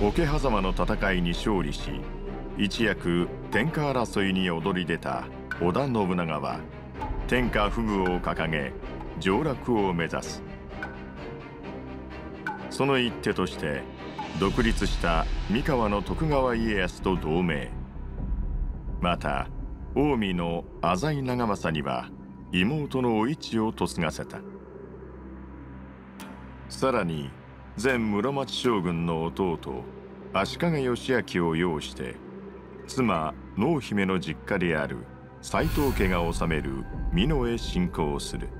桶狭間の戦いに勝利し、一躍天下争いに躍り出た織田信長は天下不武を掲げ上洛を目指す。その一手として独立した三河の徳川家康と同盟。また近江の浅井長政には妹のお市を嫁がせた。さらに前室町将軍の弟足利義昭を擁して妻濃姫の実家である斎藤家が治める美濃へ侵攻する。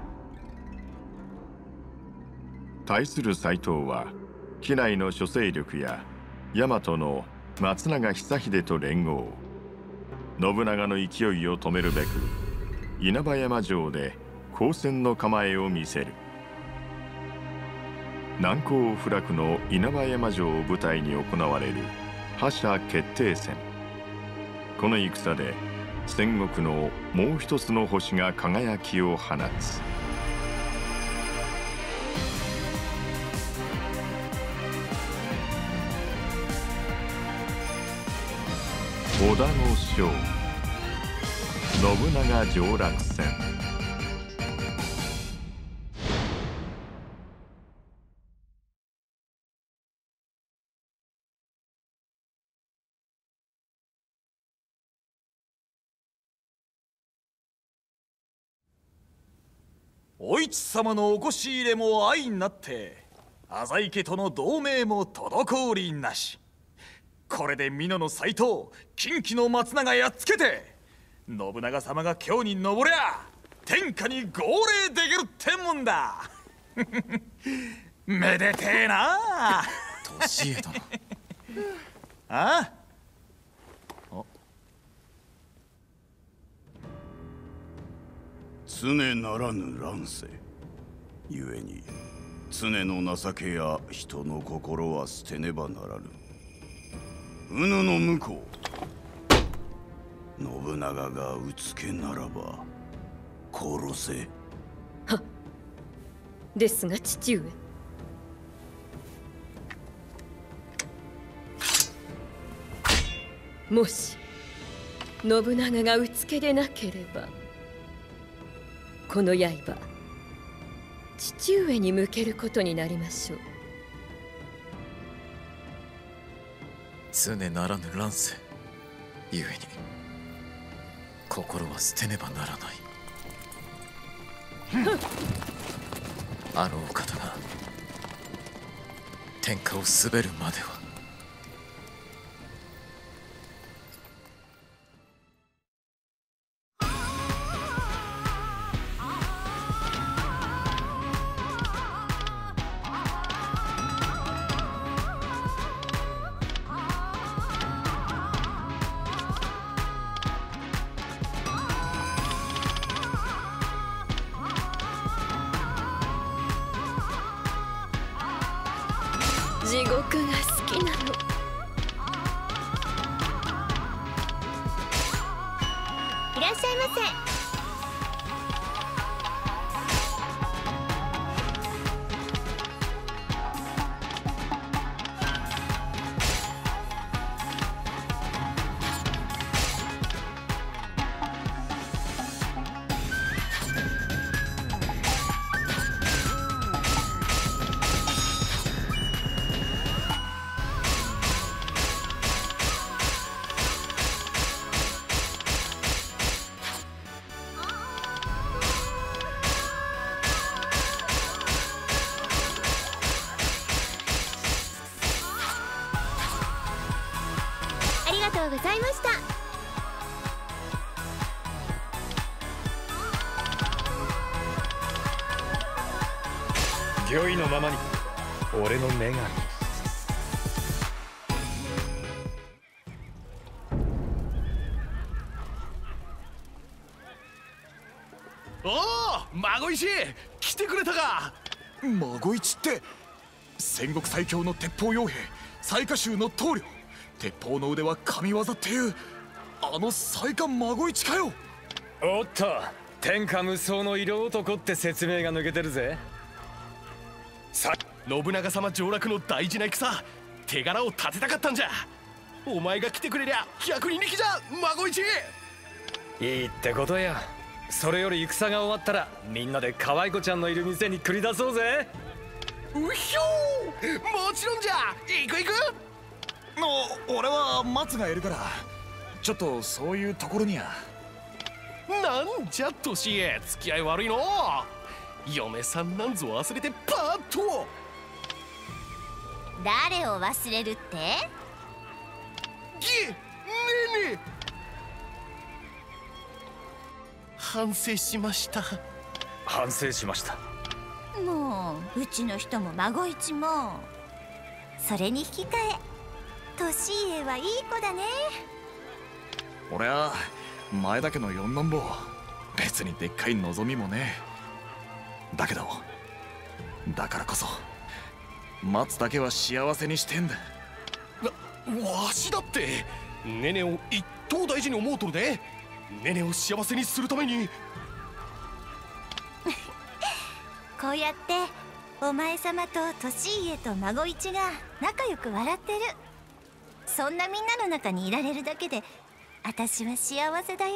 対する斎藤は畿内の諸勢力や大和の松永久秀と連合。信長の勢いを止めるべく稲葉山城で攻戦の構えを見せる。難攻不落の稲葉山城を舞台に行われる覇者決定戦。この戦で戦国のもう一つの星が輝きを放つ。織田の将信長上洛戦。 お市様のおこし入れも相なって浅井家との同盟も滞りなし。これで美濃の斎藤、近畿の松永やっつけて信長様が京に登りゃ天下に号令できるってもんだ。めでてえな。 利家殿。 あ常ならぬ乱世ゆえに常の情けや人の心は捨てねばならぬ。うぬの向こう信長がうつけならば殺せ。 はっ。ですが父上、もし信長がうつけでなければこの刃父上に向けることになりましょう。 常ならぬ乱世ゆえに心は捨てねばならない。あのお方が天下を滑るまでは。 地獄が好きなの。 いらっしゃいませ。ありがとうございました。 御意のままに俺の女神。 おお、孫石来てくれたか。孫一って戦国最強の鉄砲傭兵雑賀衆の棟梁。鉄砲の腕は神業っていうあの雑賀孫一かよ。 おっと、天下無双の色男って説明が抜けてるぜ。 信長様上洛の大事な戦、 手柄を立てたかったんじゃ。お前が来てくれりゃ100人力じゃ孫一。 いいってことや。それより戦が終わったらみんなで可愛子ちゃんのいる店に繰り出そうぜ。 うひょー、もちろんじゃ。行く行く。 俺は松がいるからちょっとそういうところには。 なんじゃ年へ付き合い悪いの。嫁さんなんぞ忘れてパーッと。 誰を忘れるって？ ねえ反省しました。 反省しました。 もううちの人も孫一も。それに引き換え年家はいい子だね。 俺は前田家の四男坊。別にでっかい望みもねえ。だけどだからこそ松だけは幸せにしてんだ。 わしだってネネを一等大事に思うとるで。ネネを幸せにするためにこうやってお前様と年家と孫一が仲良く笑ってる。そんなみんなの中にいられるだけで私は幸せだよ。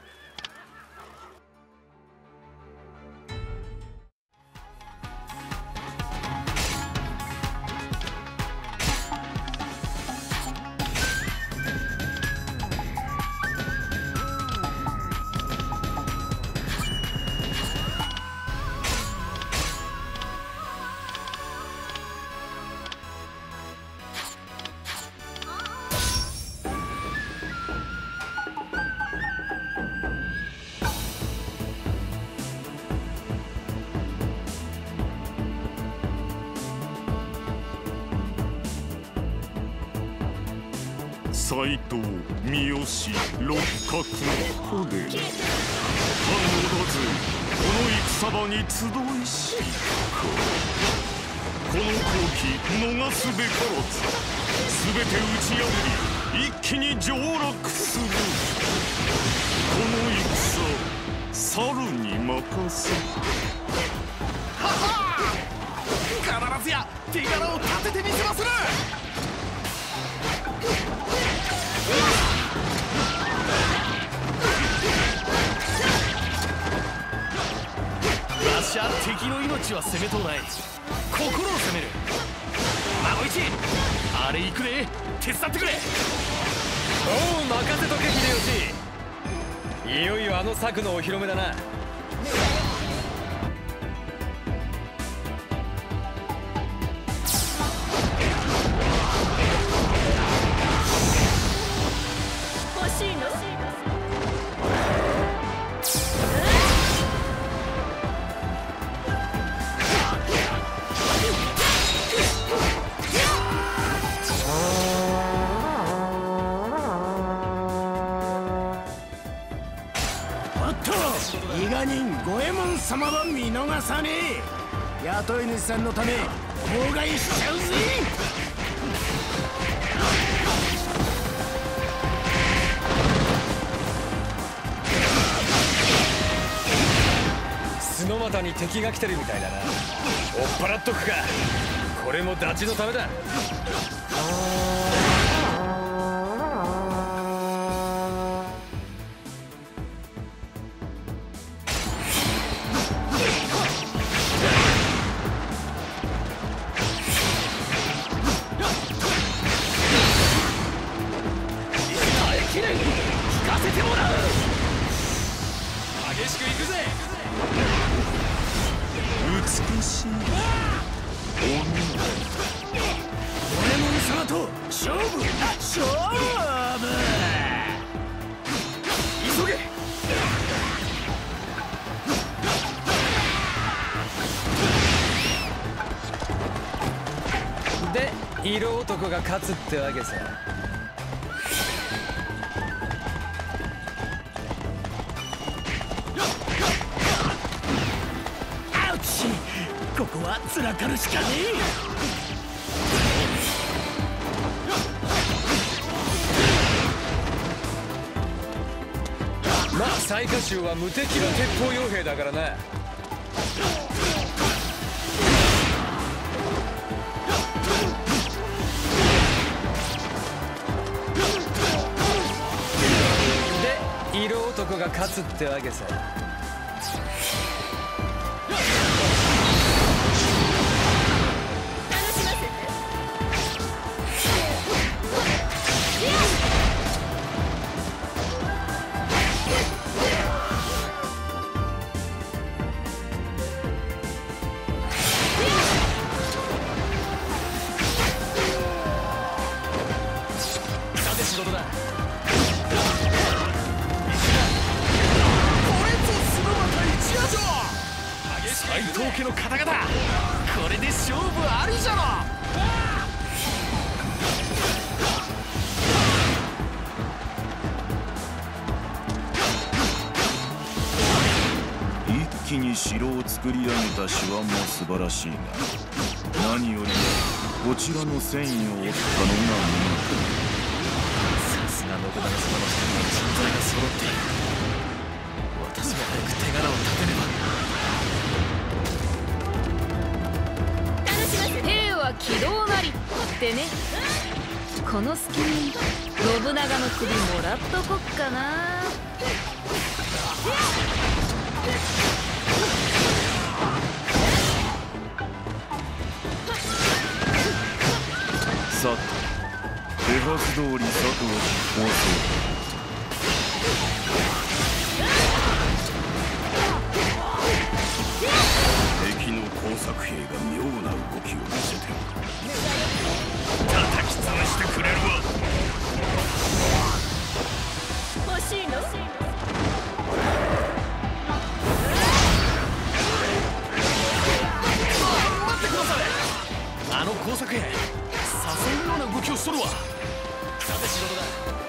斎藤三好六角の子で他のずこの戦場に集いしこの好機逃すべからず全て打ち破り一気に上洛する。この戦猿に任せ。 はは必ずや手柄を立ててみせまする。わしゃ敵の命は責めとうない。心を責める。孫一、あれ行くで手伝ってくれ。 おう任せとけ秀吉。いよいよあの策のお披露目だな。 欲しいの？ 伊賀人五右衛門様は見逃さねえ。雇い主さんのため妨害しちゃうぜ。 角股に敵が来てるみたいだな。追っ払っとくか。これもダチのためだ。 激しくいくぜ。 美しい五右衛門様と勝負急げ。 で色男が勝つってわけさ。 アウチ。ここはつらかるしかねまあ雑賀衆は無敵の鉄砲傭兵だからな。 男が勝つってわけさ。 斎藤家の方々、これで勝負ありじゃろ。 一気に城を作り上げた手腕も素晴らしいが、何よりもこちらの戦意を追ったのが見事。 さすが信長様の人材が揃っている。私も早く手柄を立てねば。 兵は軌道なりってね。この隙に信長の首もらっとこっかな。 さて、手はず通り策を実行そう。敵の工作兵が妙な動きを見せておる。叩き潰してくれるわ。 欲しいの？ 待ってください。あの工作兵、誘うような動きをしとるわ。さて仕事だ。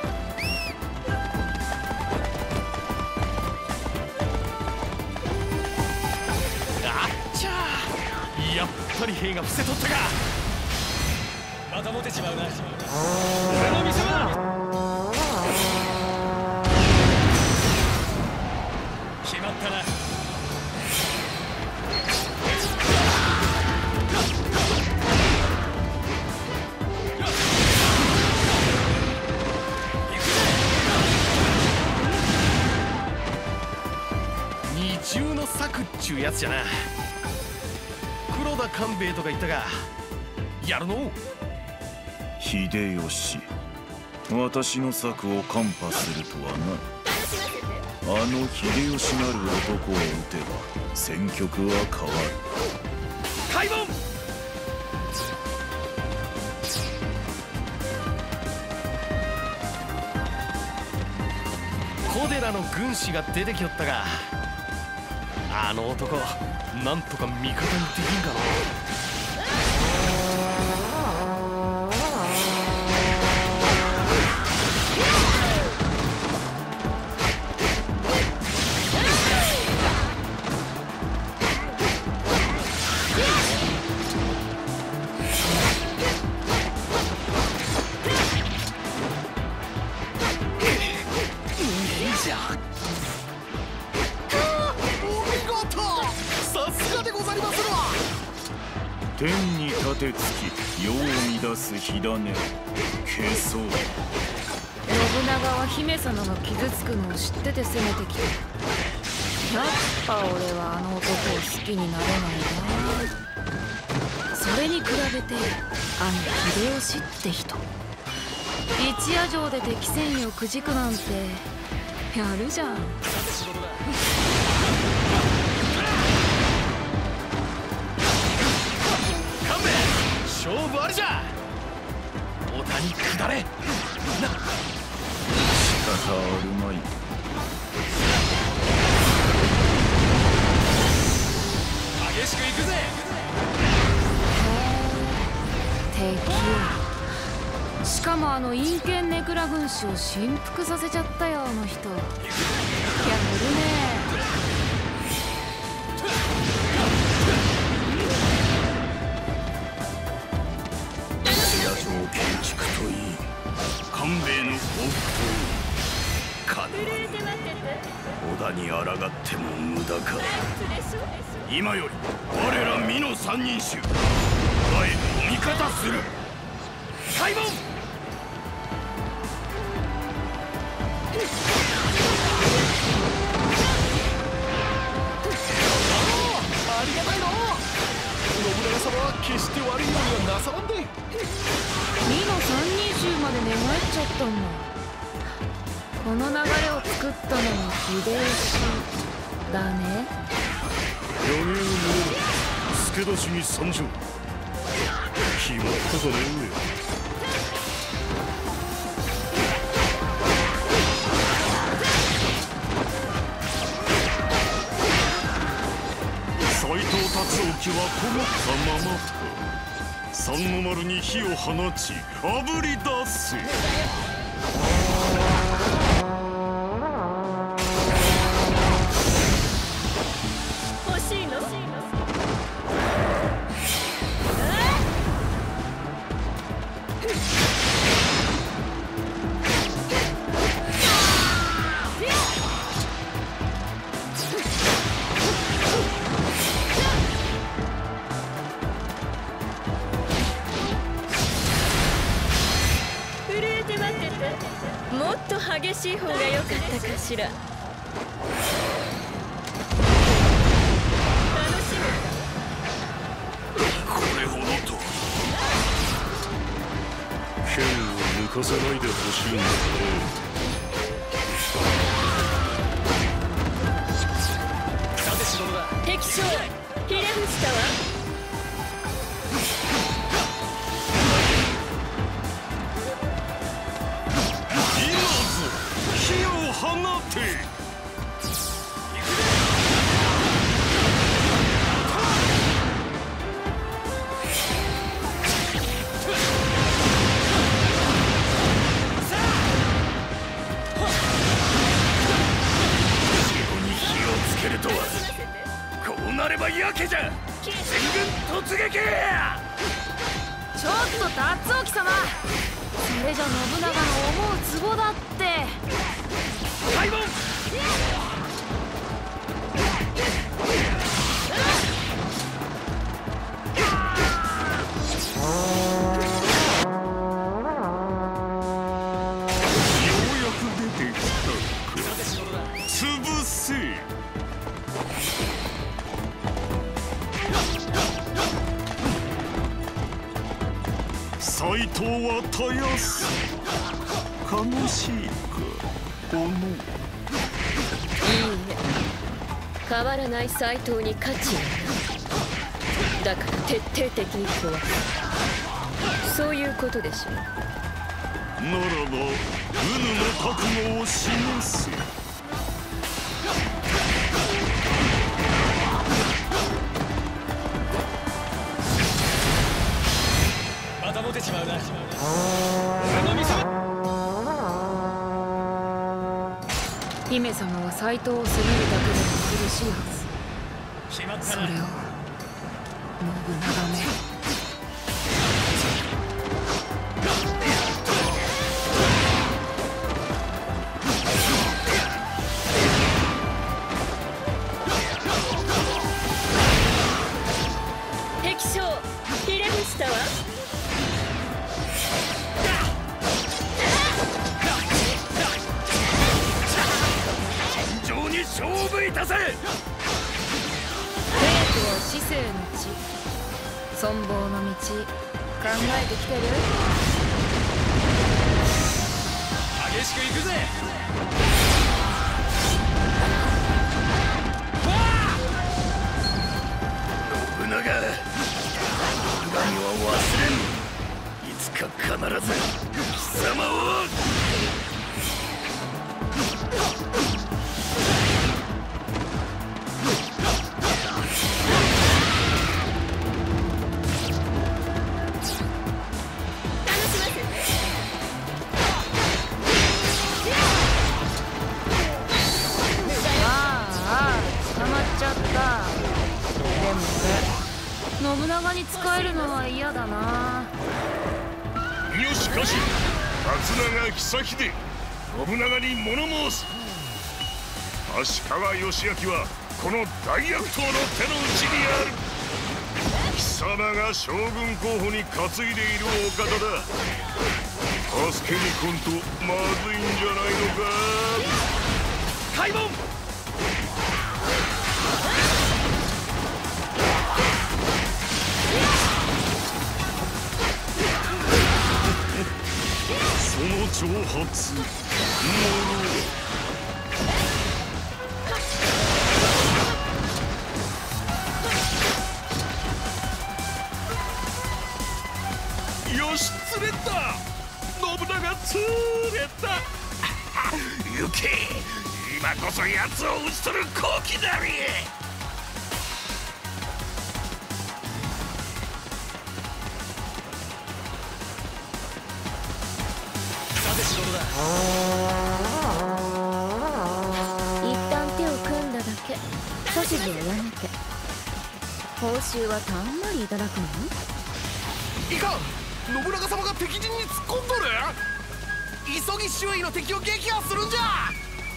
やっぱり兵が伏せとったか。またモテちまうな。俺の店は決まったな。二重の策っちゅうやつじゃな。黒田官兵衛とか言ったが、やるの？ 秀吉、私の策を看破するとはな。あの秀吉なる男を撃てば戦局は変わる。 開門！小寺の軍師が出てきよったが、あの男なんとか味方にできんかな。 天に立てつき世を乱す火種消そう。 信長は姫様が傷つくのを知ってて攻めてきて、やっぱ俺はあの男を好きになれないな。それに比べてあの秀吉って人、一夜城で敵戦意をくじくなんてやるじゃん。 勝負ありじゃ。織田に下れ。 仕方あるまい。 激しく行くぜ。 敵しかもあの陰険ネクラ軍師を振幅させちゃったよ、あの人。やるね。 建築といい、官兵衛の報復といい、必ず織田に抗っても無駄か。今より我ら美の三人衆、織田へ味方する。開門！ この流れを作ったのも秀吉だね。 余裕無助出しに参上。決まったかね。斎藤達興はこもったままか。三の丸に火を放ちあぶり出せ。 欲しいの？もっと激しい方が良かったかしら。楽しむ。 これほどと剣を抜かさないでほしいんだね。 敵将ひれ伏したわ。 火を放て。城に火をつけるとはこうなればやけじゃ。全軍突撃。 ちょっと達興様、それじゃ信長の思うツボだって。 開門。ようやく出てきた。潰せ。斎藤はたやす。悲しいかこの。いいえ、変わらない斎藤に勝ちはない。だから徹底的に壊す。そういうことでしょう。 ならばうぬの覚悟を示せ。またモテちまうな。俺の見せ場。 姫様は斎藤を責めるだけでも苦しいはず。それを信長め。 敵将ひれ伏したわ。 勝負いたせ。 平家は至聖の地、存亡の道考えてきてる？ 激しくいくぜ。信長、恨みは忘れん。いつか必ず貴様を。 信長に仕えるのは嫌だな。 よしかし松永久秀、信長に物申す。足利義昭はこの大悪党の手の内にある。貴様が将軍候補に担いでいるお方だ。助けに来んとまずいんじゃないのか。開門。その挑発もろ潰れた。行け、今こそ奴を討ち取る好機なり。 さて仕事だ。 一旦手を組んだだけ。指図をやめて。報酬はたんまりいただくの？ いかん、信長様が敵陣に突っ込んどる。急ぎ周囲の敵を撃破するんじゃ。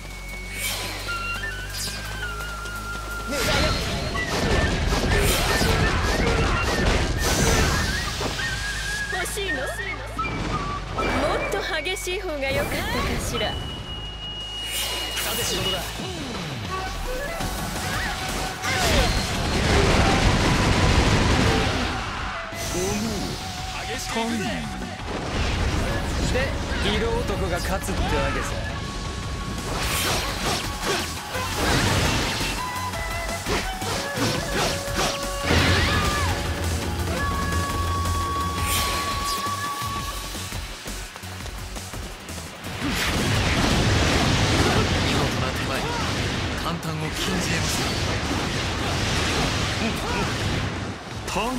欲しいの？もっと激しい方が良かったかしら。 さて仕事だ。激しくいくぜ。で、色男が勝つってわけさ。 見事な手前、簡単を禁じ得ますタイ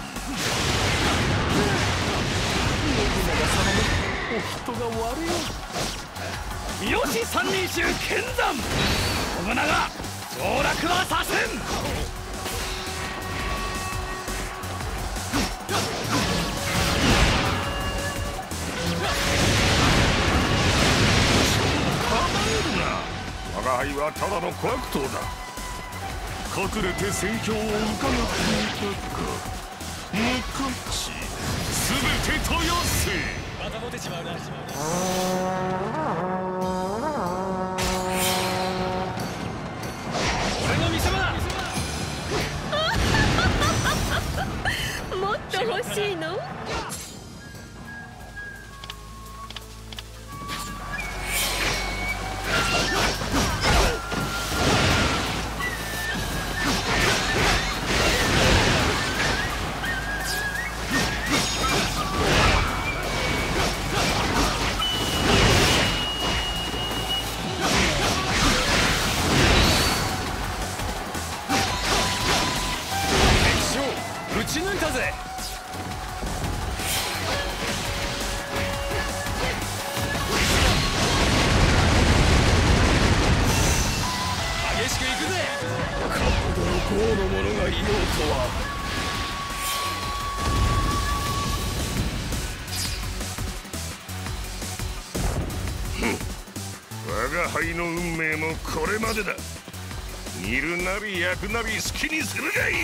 お人が悪い。 よし三人衆剣山。信長上洛はさせん。 我が輩はただの小悪党だ。隠れて戦況を伺っていたか。無価値すべてとよせ。 またモテちまうな。俺の見せ場だ。 もっと欲しいの？ 撃ち抜いたぜ。激しくいくぜ。 かほどの豪の者がいようとは。 我が輩の運命もこれまでだ。煮るなり焼くなり好きにするがいい。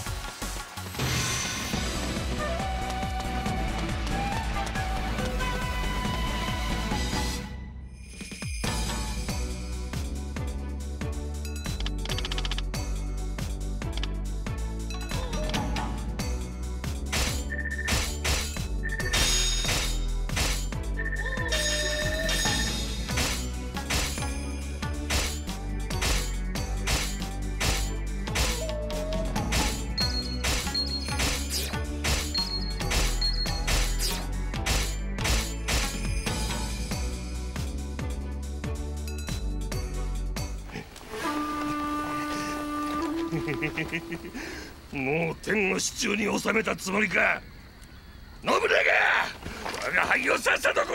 もう天の手中に収めたつもりか。信長、我が輩をさっさと殺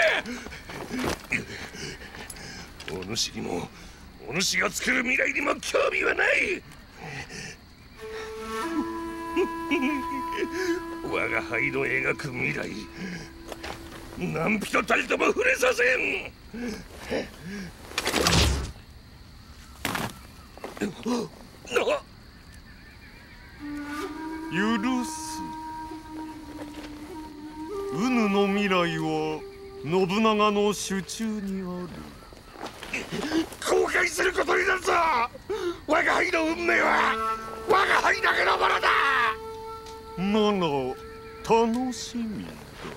せ。お主にもお主が作る未来にも興味はない。我が輩の描く未来、何人たりとも触れさせん。 許す。うぬの未来は信長の手中にある。 後悔することになるぞ。我が輩の運命は我が輩だけのものだ。 なら楽しみだ。